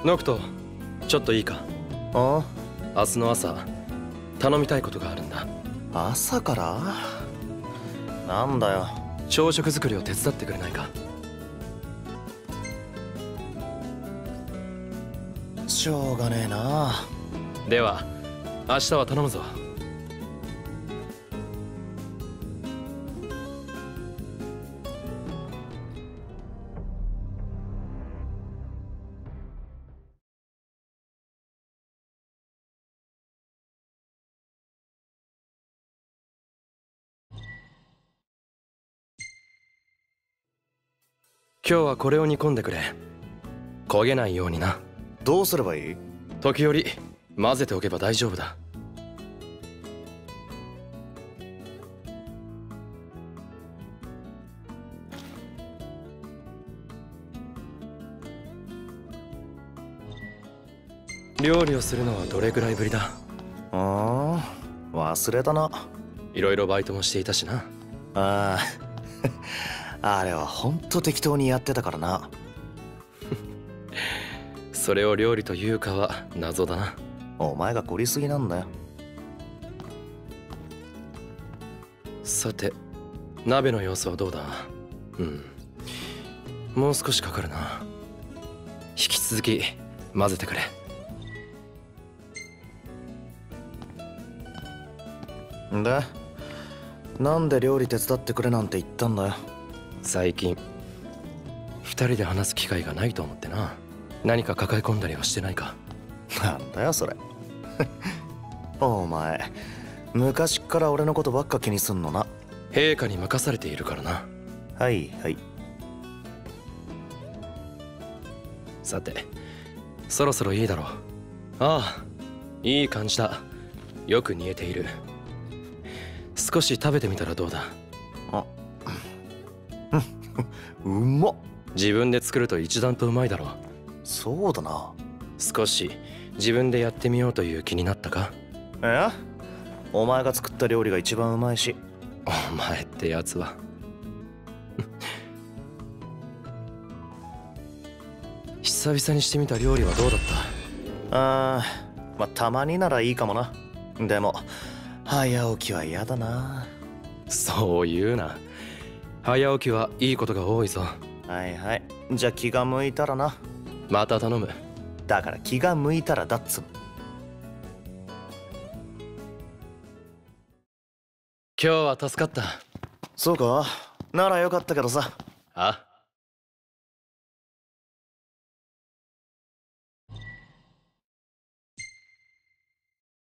ノクト、ちょっといいか？ ああ、 明日の朝頼みたいことがあるんだ。 朝から？なんだよ。 朝食作りを手伝ってくれないか？ しょうがねえな。 では明日は頼むぞ。今日はこれを煮込んでくれ。焦げないようにな。 どうすればいい？ 時折混ぜておけば大丈夫だ。料理をするのはどれぐらいぶりだ？ 忘れたな。 いろいろバイトもしていたしな。 あああれはほんと適当にやってたからな。 それを料理というかは謎だな。 お前が凝りすぎなんだよ。 さて、鍋の様子はどうだ？もう少しかかるな。引き続き混ぜてくれ。 で、なんで料理手伝ってくれなんて言ったんだよ。 最近二人で話す機会がないと思ってな。何か抱え込んだりはしてないか？ なんだよそれ。お前昔っから俺のことばっか気にすんのな。 陛下に任されているからな。 はいはい。 さて、そろそろいいだろう。ああ、いい感じだ。よく煮えている。少し食べてみたらどうだ？ うまっ。 自分で作ると一段とうまいだろう。 そうだな。 少し自分でやってみようという気になったか？ お前が作った料理が一番うまいし。 お前ってやつは。久々にしてみた料理はどうだった？ まあたまにならいいかもな。でも早起きは嫌だな。 そう言うな。早起きはいいことが多いぞ。 はいはい、じゃあ気が向いたらな。 また頼む。 だから気が向いたらだっつの。 今日は助かった。 そうか？ならよかったけどさ。 あ、